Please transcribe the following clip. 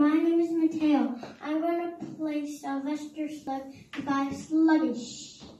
my name is Mateo. I'm going to play Sylvester Slug by Sluggish.